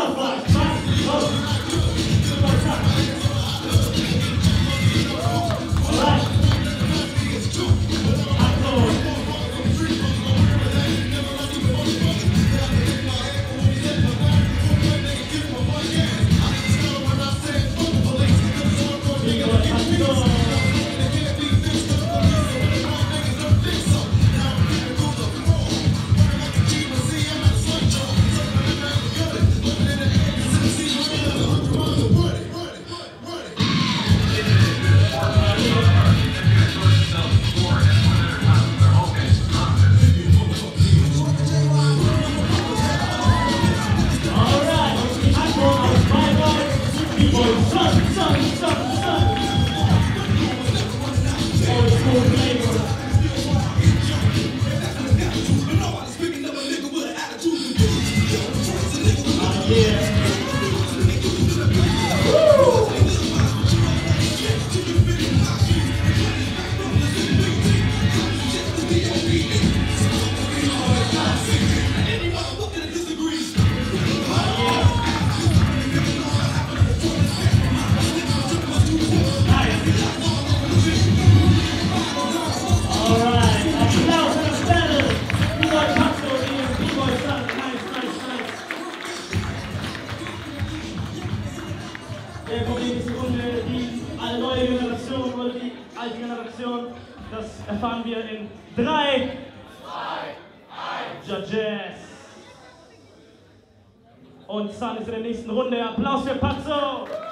Der kommt in die Runde, eine neue Generation oder die alte Generation. Das erfahren wir in 3, 2, 1. Judges. Und Sun ist in der nächsten Runde. Applaus für Pazzo!